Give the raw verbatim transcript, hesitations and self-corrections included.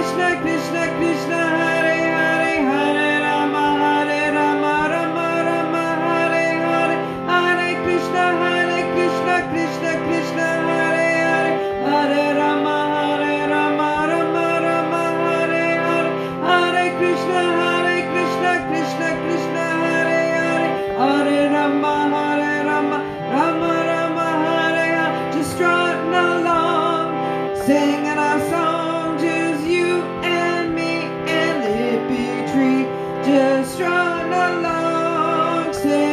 Krishna, Krishna, Krishna, Hare Hare, Hare Rama, Hare Rama, Rama Rama, Hare Hare, Hare Krishna, Hare Krishna, Krishna Krishna, Hare Hare, Hare Rama, Hare Rama, Rama Rama, Hare Hare, Hare Krishna, Hare Krishna, Krishna Krishna, Hare Hare, Hare Rama, Hare Rama, Rama Rama, Hare Hare. Just strutting along, singing our song, just you and me and the hippie tree. Just strutting along, singing